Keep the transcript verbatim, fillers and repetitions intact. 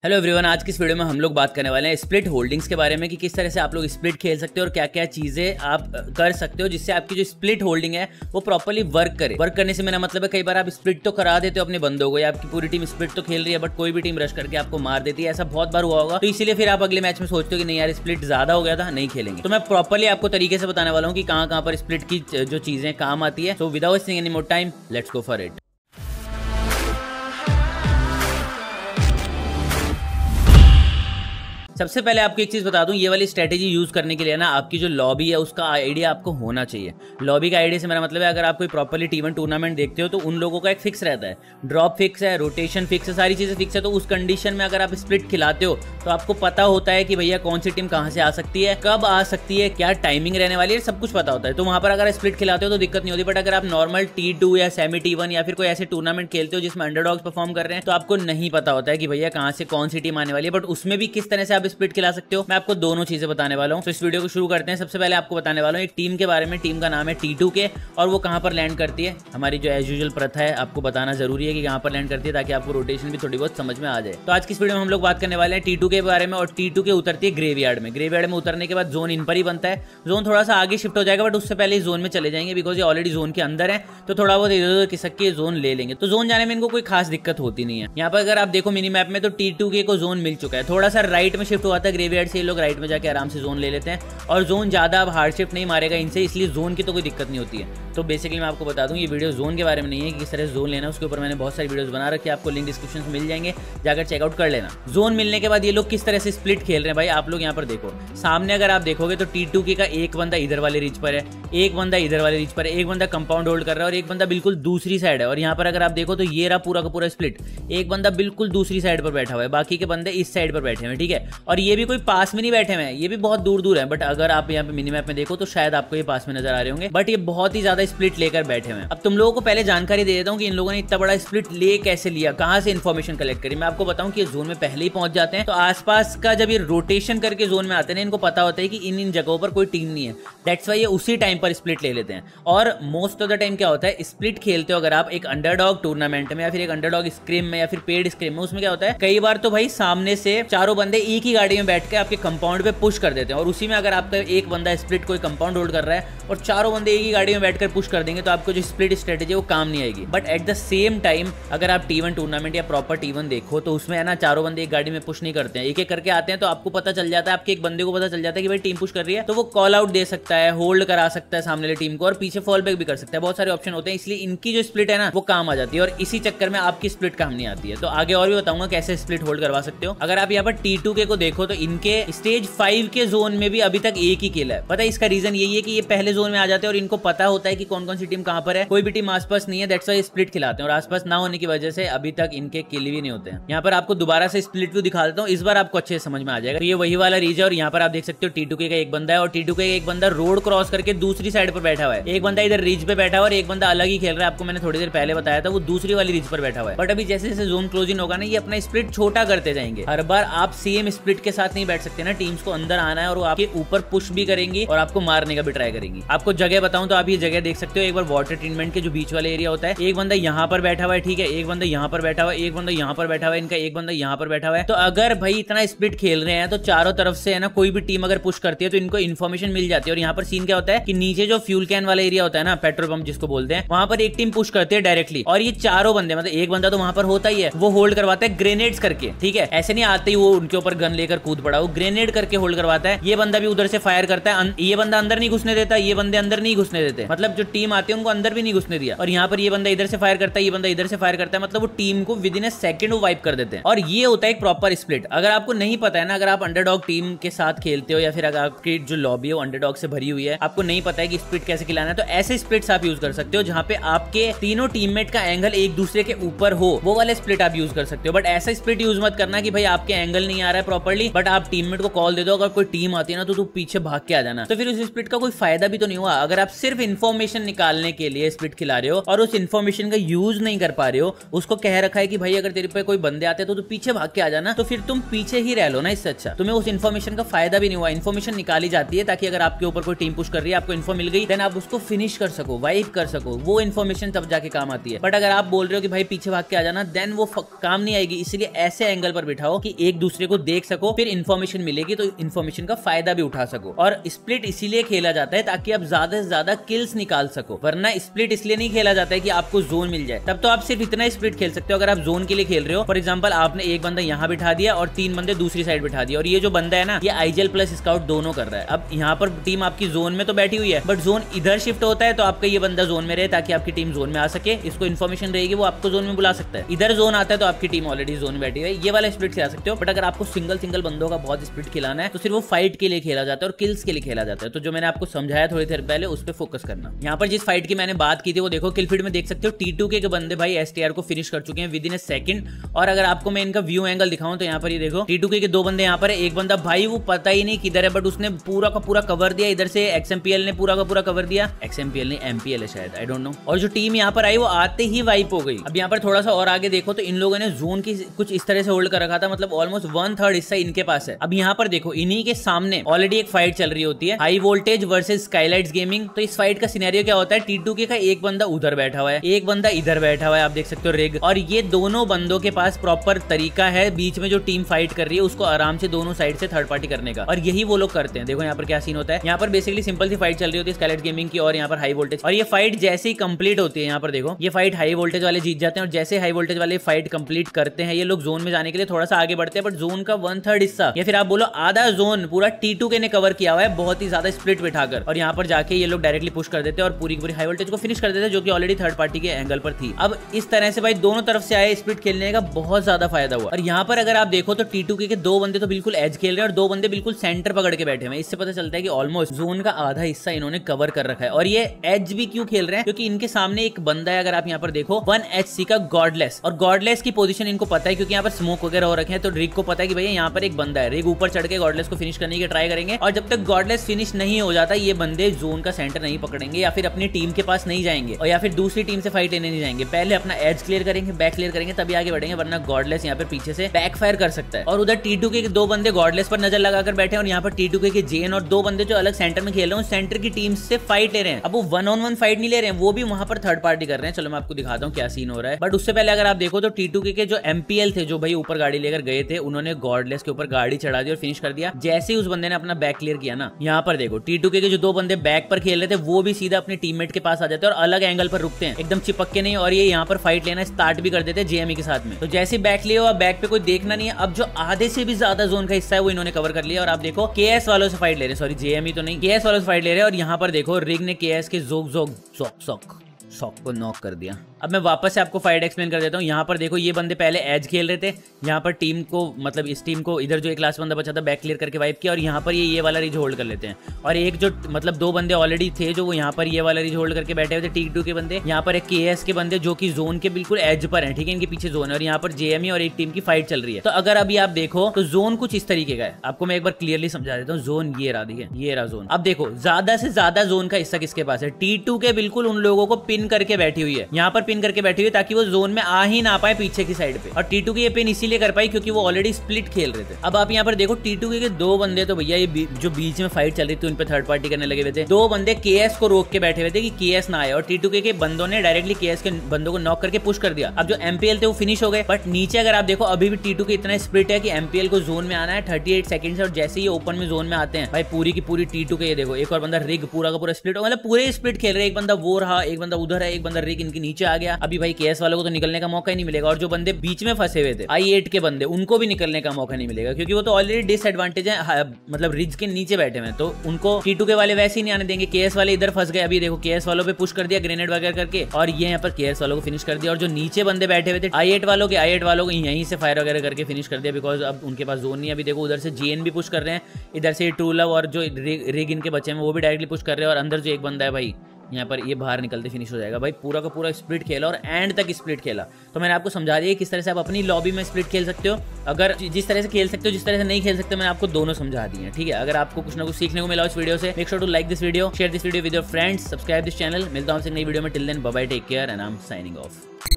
Hello everyone, आज की इस वीडियो में हम लोग बात करने वाले हैं स्प्लिट होल्डिंग्स के बारे में कि किस तरह से आप लोग स्प्लिट खेल सकते हो और क्या क्या चीजें आप कर सकते हो जिससे आपकी जो स्प्लिट होल्डिंग है वो प्रॉपर्ली वर्क करे। वर्क करने से मेरा मतलब है कई बार आप स्प्लिट तो करा देते हो अपने बंदों को, या आपकी पूरी टीम स्प्लिट तो खेल रही है बट कोई भी टीम रश करके आपको मार देती है। ऐसा बहुत बार हुआ होगा, तो इसीलिए फिर आप अगले मैच में सोचते हो कि नहीं यार स्प्लिट ज्यादा हो गया था, नहीं खेलेंगे। तो मैं प्रॉपर्ली आपको तरीके से बताने वाला हूँ कि कहाँ कहाँ पर स्प्लिट की जो चीजें काम आती है। So without wasting any more time, let's go for it. सबसे पहले आपको एक चीज बता दूं, ये वाली स्ट्रेटेजी यूज करने के लिए ना आपकी जो लॉबी है उसका आइडिया आपको होना चाहिए। लॉबी का आइडिया से मेरा मतलब है अगर आप कोई प्रॉपर्ली टी वन टूर्नामेंट देखते हो तो उन लोगों का एक फिक्स रहता है, ड्रॉप फिक्स है, रोटेशन फिक्स है, सारी चीजें फिक्स है। तो उस कंडीशन में अगर आप स्प्लिट खिलाते हो तो आपको पता होता है कि भैया कौन सी टीम कहां से आ सकती है, कब आ सकती है, क्या टाइमिंग रहने वाली है, सब कुछ पता होता है। तो वहां पर अगर स्प्लिट खिलाते हो तो दिक्कत नहीं होती। बट अगर आप नॉर्मल टी टू या सेमी टी वन या फिर कोई ऐसे टूर्नामेंट खेलते हो जिसमें अंडरडॉग्स परफॉर्म कर रहे हैं तो आपको नहीं पता होता है कि भैया कहां से कौन सी टीम आने वाली है। बट उसमें भी किस तरह से आप स्प्लिट खिला सकते हो मैं आपको दोनों चीजें बताने वाला हूं। तो इस वीडियो को शुरू करते हैं। सबसे पहले आपको बताने वाला हूं एक टीम के बारे में। टीम का नाम है टी टू के और वो कहां पर लैंड करती है। हमारी जो एज यूजुअल प्रथा है आपको बताना जरूरी है कि कहां पर लैंड करती है ताकि आपको रोटेशन भी थोड़ी बहुत समझ में आ जाए। तो आज की इस वीडियो में हम लोग बात करने वाले हैं टी टू के बारे में। और टी टू के उतरती है ग्रेवयार्ड में। ग्रेवयार्ड में उतरने के बाद जोन इन पर ही बनता है। जोन थोड़ा सा आगे शिफ्ट हो जाएगा बट उससे पहले जोन में चले जाएंगे बिकॉज ये ऑलरेडी जोन के अंदर है, तो थोड़ा बहुत इधर उधर खिसक के जोन ले लेंगे। तो जोन जाने में इनको कोई खास दिक्कत होती नहीं है। यहाँ पर अगर आप देखो मिनी मैप में तो टी टू के को जोन मिल चुका है। थोड़ा सा राइट में शिफ्ट हुआ था ग्रेवयार्ड से, ये लोग राइट में जाके आराम से जोन ले लेते हैं और जोन ज्यादा अब हार्ड शिफ्ट नहीं मारेगा इनसे, इसलिए जोन की तो कोई दिक्कत नहीं होती है। तो बेसिकली मैं आपको बता दूं ये वीडियो जोन के बारे में नहीं है कि किस तरह से जोन लेना, उसके ऊपर मैंने बहुत सारी वीडियोस बना रखी है, आपको लिंक डिस्क्रिप्शन में मिल जाएंगे, जाकर चेकआउट कर लेना। जोन मिलने के बाद ये लोग किस तरह से स्प्लिट खेल रहे हैं भाई आप लोग यहाँ पर देखो। सामने अगर आप देखोगे तो टी टू के का एक बंदा इधर वाले रिच पर है, एक बंदा इधर वाले रिच पर है, एक बंदा कंपाउंड होल्ड कर रहा है और एक बंदा बिल्कुल दूसरी साइड है। और यहाँ पर अगर आप देखो तो ये रहा पूरा का पूरा स्प्लिट, एक बंदा बिल्कुल दूसरी साइड पर बैठा हुआ है, बाकी के बंदे इस साइड पर बैठे हुए हैं, ठीक है। और ये भी कोई पास में नहीं बैठे हुए हैं, ये भी बहुत दूर दूर है। बट अगर आप यहाँ पे मिनी मैप में देखो तो शायद आपको ये पास में नजर आ रहे होंगे, बट ये बहुत ही ज्यादा स्प्लिट लेकर बैठे हुए हैं। अब तुम लोगों को पहले जानकारी दे देता हूँ कि इन लोगों ने इतना बड़ा स्प्लिट ले कैसे लिया, कहां से इन्फॉर्मेशन कलेक्ट करी। मैं आपको बताऊं कि ये जोन में पहले ही पहुंच जाते हैं, तो आसपास का जब ये रोटेशन करके जोन में आते हैं इनको पता होता है कि इन इन जगहों पर कोई टीम नहीं है, दैट्स वाई ये उसी टाइम पर स्प्लिट ले लेते हैं। और मोस्ट ऑफ द टाइम क्या होता है, स्प्लिट खेलते हो अगर आप एक अंडरडॉग टूर्नामेंट में या फिर एक अंडरडॉग स्क्रिम में या फिर पेड स्क्रिम में, उसमें क्या होता है कई बार तो भाई सामने से चारों बंदे एक ही गाड़ी में बैठ के आपके कंपाउंड पे पुश कर देते हैं। और उसी में अगर आपका एक बंदा स्प्लिट कोई कंपाउंड होल्ड कर रहा है और चारों बंदे एक ही गाड़ी में बैठकर पुश कर देंगे तो आपको जो स्प्लिट स्ट्रेटेजी वो काम नहीं आएगी। But at the same time अगर आप टी वन टूर्नामेंट या प्रॉपर टी वन देखो तो उसमें है ना चारों बंदे एक गाड़ी में पुश नहीं करते हैं, एक एक करके आते हैं। तो आपको पता चल जाता है, आपके एक बंदे को पता चल जाता है कि भाई टीम पुश कर रही है, तो वो कॉल आउट दे सकता है, होल्ड करा सकता है सामने वाली टीम को और पीछे फॉल बैक भी कर सकता है। बहुत सारे ऑप्शन होते हैं, इसलिए इनकी जो स्प्लिट है ना वो काम आ जाती है और इसी चक्कर में आपकी स्प्लिट काम नहीं आती है। तो आगे और भी बताऊंगा कैसे स्प्लिट होल्ड करवा सकते हो। अगर आप यहाँ पर टी टू के को देखो तो इनके स्टेज फाइव के जोन में भी अभी तक एक ही किल है। पता है इसका रीजन यही है कि ये पहले जोन में आ जाते हैं और इनको पता होता है कि कौन कौन सी टीम कहां पर है, कोई भी टीम आसपास नहीं है, दैट्स व्हाई स्प्लिट खिलाते हैं। और आसपास ना होने की वजह से अभी तक इनके किल भी नहीं होते हैं। यहाँ पर आपको दोबारा से स्प्लिट व्यू दिखा देता हूँ, इस बार आपको अच्छे से समझ में आ जाएगा। तो ये वही वाला रीज है और यहाँ पर आप देख सकते हो टी टू के का एक बंदा है और टी टू के एक बंदा रोड क्रॉस करके दूसरी साइड पर बैठा हुआ है। एक बंदा इधर रीज पे बैठा हुआ है और एक बंदा अलग ही खेल रहा है। आपको मैंने थोड़ी देर पहले बताया था वो दूसरी वाली रीज पर बैठा हुआ है। बट अभी जैसे जैसे जोन क्लोजिंग होगा ना ये अपना स्प्लिट छोटा करते जाएंगे। हर बार आप सेम स्प्लिट के साथ नहीं बैठ सकते ना, टीम्स को अंदर आना है और वो आपके ऊपर पुश भी करेंगी और आपको मारने का भी ट्राई करेंगी। आपको जगह बताऊं तो आप ये जगह देख सकते हो, एक बार वाटर ट्रीटमेंट के जो बीच वाले एरिया होता है, एक बंदा यहाँ पर बैठा हुआ है, ठीक है, एक बंदा यहाँ पर बैठा हुआ है, एक बंदा यहाँ पर बैठा हुआ है, इनका एक बंदा यहाँ पर बैठा हुआ है। तो अगर भाई इतना स्प्लिट खेल रहे हैं तो चारों तरफ से है ना कोई भी टीम अगर पुश करती है तो इनको इन्फॉर्मेशन मिल जाती है। और यहाँ पर सीन क्या होता है कि नीचे जो फ्यूल कैन वाला एरिया होता है ना, पेट्रोल पंप जिसको बोलते हैं, वहां पर एक टीम पुश करती है डायरेक्टली और ये चारों बंदे मतलब एक बंदा तो वहां पर होता ही है, वो होल्ड करवाता है ग्रेनेड्स करके, ठीक है, ऐसे नहीं आते ही वो उनके ऊपर गन लेकर कूद पड़ा, वो ग्रेनेड करके होल्ड करवाता है। ये बंदा भी उधर से फायर करता है, ये बंदा अंदर नहीं घुसने देता, ये बंदे अंदर नहीं घुसने देते, मतलब जो टीम आती है उनको अंदर भी नहीं घुसने दिया। और यहाँ पर ये बंदा इधर से फायर करता है, ये बंदा इधर से फायर करता है, मतलब वो टीम को विद इन ए सेकंड वो वाइप कर देते हैं। और ये होता है एक प्रॉपर स्प्लिट। अगर आपको नहीं पता है ना, अगर आप अंडरडॉग टीम के साथ खेलते हो या फिर अगर आपकी जो लॉबी है अंडरडॉग से भरी हुई है, आपको नहीं पता है कि स्प्लिट कैसे खिलाना है, तो ऐसे स्प्लिट्स आप यूज कर सकते हो जहां पे आपके तीनों टीममेट का एंगल एक दूसरे के ऊपर हो, वो वाले स्प्लिट आप यूज कर सकते हो। बट ऐसा स्प्लिट यूज मत करना कि भाई आपके एंगल नहीं आ रहा है प्रॉपर पकड़ ली, बट आप टीममेट को कॉल दे दो, अगर कोई टीम आती है ना तो तू पीछे भाग के आ जाना। तो फिर उस स्प्लिट का कोई फायदा भी तो नहीं हुआ। अगर आप सिर्फ इन्फॉर्मेशन निकालने के लिए स्प्लिट खिला रहे हो और उस इन्फॉर्मेशन का यूज नहीं कर पा रहे हो, उसको कह रखा है कि भाई अगर तेरे पे कोई बंदे आते हैं तो तू पीछे भाग के आ जाना, तो फिर तुम पीछे ही रह लो ना। इससे अच्छा तुम्हें उस इन्फॉर्मेशन का फायदा भी नहीं हुआ। इन्फॉर्मेशन निकाली जाती है ताकि अगर आपके ऊपर कोई टीम पुश कर रही है, आपको इन्फो मिल गई, देन आप उसको फिनिश कर सको, वाइप कर सको, वो इन्फॉर्मेशन तब जाके काम आती है। बट अगर आप बोल रहे हो कि भाई पीछे भाग के आ जाना, देन वो काम नहीं आएगी। इसलिए ऐसे एंगल पर बिठाओ कि एक दूसरे को देख सको, फिर इन्फॉर्मेशन मिलेगी तो इन्फॉर्मेशन का फायदा भी उठा सको। और स्प्लिट इसीलिए खेला जाता है ताकि आप ज्यादा से ज्यादा किल्स निकाल सको, वरना स्प्लिट इसलिए नहीं खेला जाता है कि आपको जोन मिल जाए। तब तो आप सिर्फ इतना स्प्लिट खेल सकते हो अगर आप जोन के लिए खेल रहे हो। फॉर एग्जांपल आपने एक बंदा यहाँ बिठा दिया और तीन बंदे दूसरी साइड बिठा दिया, और ये जो बंदा है ना ये आईजीएल प्लस स्काउट दोनों कर रहा है। अब यहाँ पर टीम आपकी जोन में तो बैठी हुई है, बट जोन इधर शिफ्ट होता है तो आपका ये बंदा जोन में रहे ताकि आपकी टीम जोन में आ सके। इसको इन्फॉर्मेशन रहेगी, वो आपको जोन में बुला सकता है। इधर जोन आता है तो आपकी टीम ऑलरेडी जोन में बैठी है। ये वाला स्प्लिट खिला सकते हो। बट अगर आपको सिंगल सिंगल बंदों का बहुत स्प्लिट खिलाना है तो सिर्फ वो फाइट के लिए खेला जाता है और किल्स के लिए खेला जाता है। तो जो मैंने आपको समझाया थोड़ी देर पहले, उस पर फोकस करना। यहाँ पर जिस फाइट की मैंने बात की थी वो देखो, किलफील्ड में देख सकते हो टी टू के बंदे भाई एसटीआर को फिनिश कर चुके हैं विद इन ए सेकंड। और अगर आपको मैं इनका व्यू एंगल दिखाऊं तो यहाँ पर ये देखो टी टू के दो बंदे यहाँ पर है। एक बंदा भाई वो पता ही नहीं किधर है, बट उसने पूरा का पूरा कवर दिया। इधर से एक्सएमपीएल ने पूरा का पूरा कवर दिया। एक्सएमपीएल नहीं, एमपीएल है शायद, आई डोंट नो। और जो टीम यहाँ पर आई वो आते ही वाइप हो गई। अब यहाँ पर थोड़ा सा और आगे देखो तो इन लोगों ने जोन की कुछ इस तरह से होल्ड कर रखा था, मतलब ऑलमोस्ट वन थर्ड हिस्सा इनके पास है। अब यहाँ पर देखो इन्हीं के सामने ऑलरेडी एक फाइट चल रही होती है, High Voltage versus Skylights Gaming. तो इस फाइट का सिनेरियो क्या होता है, टी टू के का एक बंदा उधर बैठा हुआ है, एक बंदा इधर बैठा हुआ है, आप देख सकते हो रिग। और ये दोनों बंदों के पास प्रॉपर तरीका है बीच में जो टीम फाइट कर रही है उसको आराम से दोनों साइड से थर्ड पार्टी करने का, और यही वो लोग करते हैं। देखो यहाँ पर क्या सीन होता है। यहाँ पर बेसिकली सिंपल सी फाइट चल रही होती है स्काईलाइट्स गेमिंग की और यहाँ पर हाई वोल्टेज। और ये फाइट जैसे ही कंप्लीट होती है, यहाँ पर देखो ये फाइट हाई वोल्टेज वाले जीत जाते हैं। और जैसे हाई वोल्टेज वाले फाइट कंप्लीट करते हैं, ये लोग जोन में जाने के लिए थोड़ा सा आगे बढ़ते हैं, बट जोन का वन थर्ड हिस्सा या फिर आप बोलो आधा जोन पूरा टी टू के ने कवर किया हुआ है, बहुत ही ज्यादा स्प्लिट बिठाकर। और यहाँ पर जाके ये लोग डायरेक्टली पुश कर देते हैं और पूरी पूरी हाई वोल्टेज को फिनिश कर देते हैं, जो कि ऑलरेडी थर्ड पार्टी के एंगल पर थी। अब इस तरह से भाई दोनों तरफ से आए स्प्लिट खेलने का बहुत ज्यादा फायदा हुआ। और यहाँ पर अगर आप देखो तो टी टू के दो बंदे तो बिल्कुल एज खेल रहे हैं और दो बंदे बिल्कुल सेंटर पकड़ के बैठे हैं। इससे पता चलता है कि ऑलमोस्ट जोन का आधा हिस्सा इन्होंने कवर कर रखा है। और ये एज भी क्यों खेल रहे हैं, क्योंकि इनके सामने एक बंदा है, अगर आप यहाँ पर देखो वन एच सी का गॉडलेस। और गॉडलेस की पोजीशन इनको पता है क्योंकि यहाँ पर स्मोक वगैरह हो रखे हैं। तो रिग को पता है कि भैया यहाँ पर एक बंदा है, रिग ऊपर चढ़ के गॉडलेस को फिनिश करने की ट्राई करेंगे। और जब तक गॉडलेस फिनिश नहीं हो जाता ये बंदे जोन का सेंटर नहीं पकड़ेंगे या फिर अपनी टीम के पास नहीं जाएंगे और या फिर दूसरी टीम से फाइट लेने नहीं जाएंगे। पहले अपना एज क्लियर करेंगे, बैक क्लियर करेंगे, तभी आगे बढ़ेंगे, वरना गॉडलेस यहाँ पर पीछे से बैक फायर कर सकता है। और उधर टी टू के दो बंदे गॉडलेस पर नजर लगाकर बैठे और यहाँ पर टी टू के जेन और दो बंदे जो अलग सेंटर में खेल रहे हैं सेंटर की टीम से फाइट ले रहे हैं। अब वो वन ऑन वन फाइट नहीं ले रहे हैं, वो भी वहां पर थर्ड पार्टी कर रहे हैं। चलो मैं आपको दिखाता हूँ क्या सीन हो रहा है। बट उससे पहले अगर आप देखो तो टी टू के जो एमपीएल थे, जो भाई ऊपर गाड़ी लेकर गए थे, उन्होंने गॉडलेस के ऊपर गाड़ी चढ़ा दी और फिनिश कर दिया। जैसे ही उस बंदे ने अपना बैक क्लियर किया ना, यहाँ पर देखो टी टू के जो दो बंदे बैक पर खेल रहे थे वो भी सीधा अपने टीममेट के पास आ जाते हैं और अलग एंगल पर रुकते हैं, एकदम चिपक के नहीं। और ये यहाँ पर फाइट लेना स्टार्ट भी कर देते हैं जेएमई के साथ में। तो जैसे बैक लिया हुआ, बैक पे कोई देखना नहीं है। अब जो आधे से भी ज्यादा जोन का हिस्सा है वो इन्होंने कवर कर लिया। और आप देखो केएस वालों से फाइट ले रहे, सॉरी जेएमई तो नहीं, केएस वालों से फाइट ले रहे हैं। और यहाँ पर देखो रिग ने केएस के joke joke joke joke shock को नॉक कर दिया। अब मैं वापस से आपको फाइट एक्सप्लेन कर देता हूँ। यहाँ पर देखो ये बंदे पहले एज खेल रहे थे, यहाँ पर टीम को मतलब इस टीम को इधर जो एक लास्ट बंदा बचा था बैक क्लियर करके वाइप किया और यहाँ पर ये ये वाला रिज होल्ड कर लेते हैं। और एक जो मतलब दो बंदे ऑलरेडी थे जो वो यहाँ पर ये वाला रिज होल्ड करके बैठे हुए थे टी टू के बंदे, यहाँ पर एक केएस के बंदे जो कि जोन के बिल्कुल एज पर हैं, ठीक है, इनके पीछे जोन है। और यहाँ पर जेएमई और एक टीम की फाइट चल रही है। तो अगर अभी आप देखो तो जोन कुछ इस तरीके का है, आपको मैं एक बार क्लियरली समझा देता हूँ। जोन ये रहा, देखिए ये रहा जोन। अब देखो ज्यादा से ज्यादा जोन का हिस्सा किसके पास है, टी टू के बिल्कुल उन लोगों को पिन करके बैठी हुई है, यहाँ पर पिन करके बैठी हुई है ताकि वो जोन में आ ही ना पाए पीछे की साइड पे। और टी टू की ये पिन इसीलिए कर पाई क्योंकि वो ऑलरेडी स्प्लिट खेल रहे थे। अब आप यहाँ पर देखो टी टू के दो बंदे तो भैया ये बी, जो बीच में फाइट चल रही थी उन पे थर्ड पार्टी करने लगे हुए थे। दो बंदे केएस को रोक के बैठे हुए थे कि केएस ना आए और टी टू के बंदों ने डायरेक्टली केएस के बंदों को नॉक करके पुश कर दिया। अब जो एमपीएल थे वो फिनिश हो गए। बट नीचे अगर आप देखो अभी भी टी टू के इतना स्प्लिट है कि एमपीएल को जोन में आना है थर्टी एट सेकंड से। और जैसे ही ओपन में जोन में आते हैं भाई पूरी की पूरी टी टू के ये देखो एक और बंदा रिग पूरा का पूरा स्प्लिट, मतलब पूरे स्प्लिट खेल रहे। एक बंदा वो रहा, एक बंदा उधर है, एक बंदा रिग इनके नीचे आ गया। अभी भाई केएस वालों को तो निकलने का मौका ही नहीं मिलेगा। और जो बंदे बीच में फंसे हुए थे आई एट के बंदे, उनको भी निकलने का मौका नहीं मिलेगा क्योंकि वो तो ऑलरेडी डिसएडवांटेज है, मतलब रिज के नीचे बैठे हुए हैं। तो उनको टी टू के वाले वैसे ही नहीं आने देंगे। केएस वाले इधर फंस गए। अभी देखो केएस वालों पे पुश कर दिया ग्रेनेड वगैरह करके और ये यहाँ पर केएस वालों को फिनिश कर दिया। और जो नीचे बंदे बैठे हुए थे आई एट वालों के, आई एट वालों को यहीं से फायर वगैरह करके फिनिश कर दिया बिकॉज अब उनके पास जोन नहीं है। अभी देखो उधर से जीएन भी पुश कर रहे हैं, इधर से ट्रू लव और जो रिग इनके बच्चे हैं वो भी डायरेक्टली पुश कर रहे हैं। और अंदर जो एक बंदा है भाई यहाँ पर ये बाहर निकलते फिनिश हो जाएगा। भाई पूरा का पूरा स्प्लिट खेला और एंड तक स्प्लिट खेला। तो मैंने आपको समझा दिया किस तरह से आप अपनी लॉबी में स्प्लिट खेल सकते हो। अगर जिस तरह से खेल सकते हो, जिस तरह से नहीं खेल सकते, मैंने आपको दोनों समझा दिए हैं, ठीक है। अगर आपको कुछ ना कुछ सीखने को मिला इस वीडियो से, make sure to like this video, share this video with your friends, subscribe this channel. मिलता हूं नेक्स्ट नई वीडियो में। Till then bye bye, take care and I am signing of.